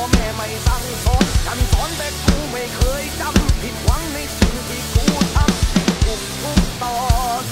แม่ไม่สั่งสอนกันสอนแต่กูไม่เคยจำผิดหวังในสิ่งที่กูทำทุกตอน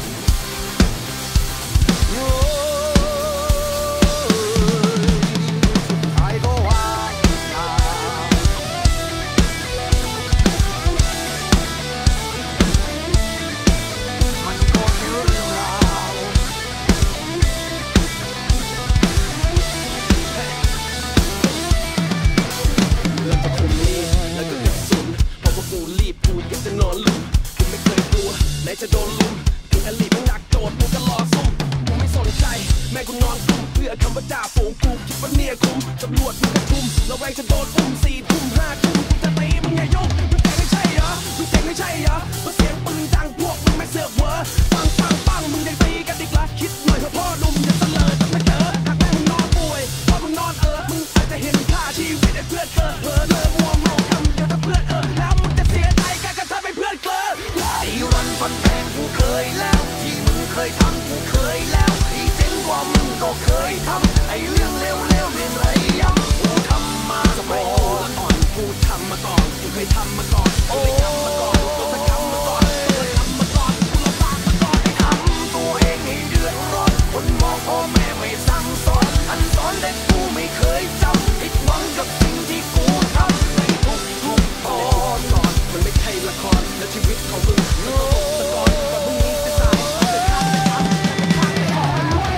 จะโดนลุมถึงอลีมันหนักโจทย์กูก็รอซุ่มกูไม่สนใจแม่กูนอนกุมเพื่อคำว่าจ่าฝูงกูคิดว่าเนี่ยคุ้มตำรวจมึงกระทุ่มระแวงจะโดนอุ้ม4 ทุ่ม 5 ทุ่มกูจะตีมึงอย่ายุ่งมึงเจ๋งไม่ใช่เหรอมึงเจ๋งไม่ใช่เหรอเพราะเสียงปืนดังพวกมึงไม่เสือกเวอปังปังปังมึงยังตีกันอีกละคิดหน่อยเถอะพ่อหนุ่มอย่าเสลอแต่ไม่เจอหากแม่มึงนอนป่วยพ่อมึงนอนมึงอาจจะเห็นค่าชีวิตไอ้เพื่อนเลอมัวเมาคำเดียวถ้าเพื่อนแล้วมึงจะเสียใจกันถ้าเป็นเพื่อนเกลอที่รันฟันแทงกูเคยแล้วที่มึงเคยทำกูเคยแล้วที่เจ๋งกว่ามึงก็เคยทำไอ้เรื่องเลวๆเรียนไรย้ำกูทำมาก่อนกูทำมาก่อนกูเคยทำมาก่อนกูเคยทำมาก่อนกูเคยทำมาก่อนกูเคยทำมาก่อนกูลำบากมาก่อนให้ทำตัวเองให้เดือดร้อนคนมองพ่อแม่ไม่สั่งสอนอันสอนแต่กูไม่เคยจำผิดหวังกับสิ่งที่กูทำในทุกตอนมันไม่ใช่ละครและชีวิตของมึงตะกอนก่อนพรุ่งนี้จะสายจะข้ามไปข้ามไปออกด้วย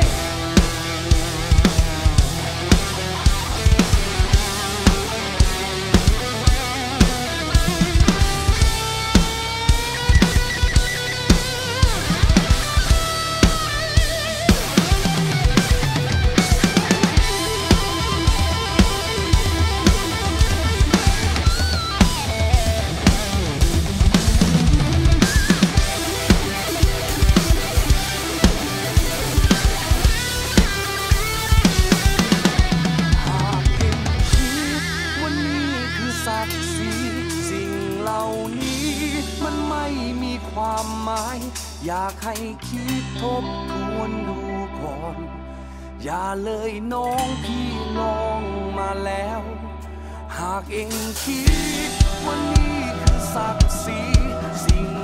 ความหมายอยากให้คิดทบทวนดูก่อนอย่าเลยน้องพี่ลองมาแล้วหากเองคิดว่านี่คือศักดิ์ศรีสิ่ง